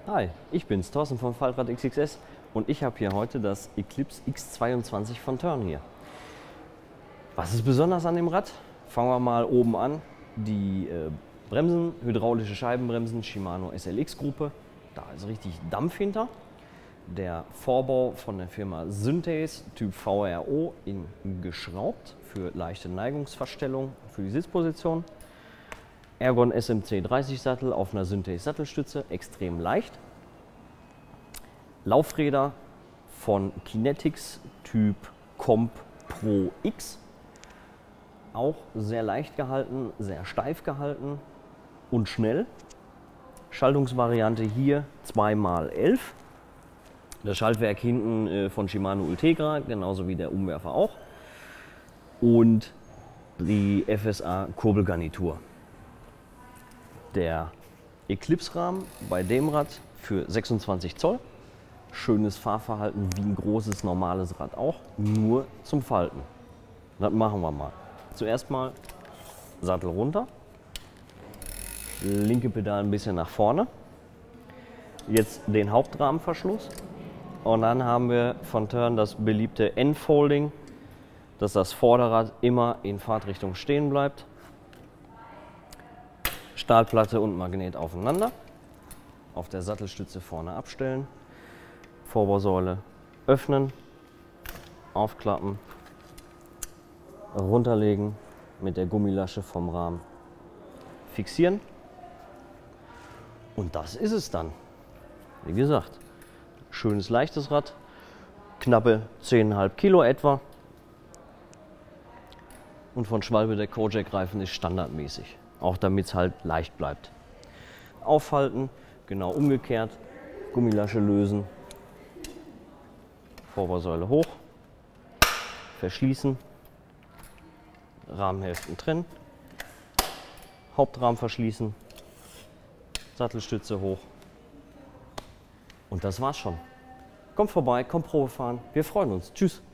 Hi, ich bin's, Thorsten von Faltrad XXS und ich habe hier heute das Eclipse X22 von Tern hier. Was ist besonders an dem Rad? Fangen wir mal oben an. Die Bremsen, hydraulische Scheibenbremsen, Shimano SLX-Gruppe. Da ist richtig Dampf hinter. Der Vorbau von der Firma Synthes, Typ VRO, in geschraubt für leichte Neigungsverstellung für die Sitzposition. Ergon SMC 30 Sattel auf einer Synthes Sattelstütze, extrem leicht. Laufräder von Kinetics Typ Comp Pro X, auch sehr leicht gehalten, sehr steif gehalten und schnell. Schaltungsvariante hier 2x11. Das Schaltwerk hinten von Shimano Ultegra, genauso wie der Umwerfer auch. Und die FSA Kurbelgarnitur. Der Eclipse-Rahmen bei dem Rad für 26 Zoll. Schönes Fahrverhalten wie ein großes normales Rad auch, nur zum Falten. Das machen wir mal. Zuerst mal Sattel runter, linke Pedal ein bisschen nach vorne. Jetzt den Hauptrahmenverschluss und dann haben wir von Tern das beliebte N-Folding, dass das Vorderrad immer in Fahrtrichtung stehen bleibt. Stahlplatte und Magnet aufeinander, auf der Sattelstütze vorne abstellen, Vorbausäule öffnen, aufklappen, runterlegen, mit der Gummilasche vom Rahmen fixieren und das ist es dann. Wie gesagt, schönes leichtes Rad, knappe 10,5 Kilo etwa und von Schwalbe der Kojak-Reifen ist standardmäßig. Auch damit es halt leicht bleibt. Aufhalten, genau umgekehrt, Gummilasche lösen, Vorbausäule hoch, verschließen, Rahmenhälften trennen, Hauptrahmen verschließen, Sattelstütze hoch und das war's schon. Kommt vorbei, kommt Probe fahren, wir freuen uns. Tschüss.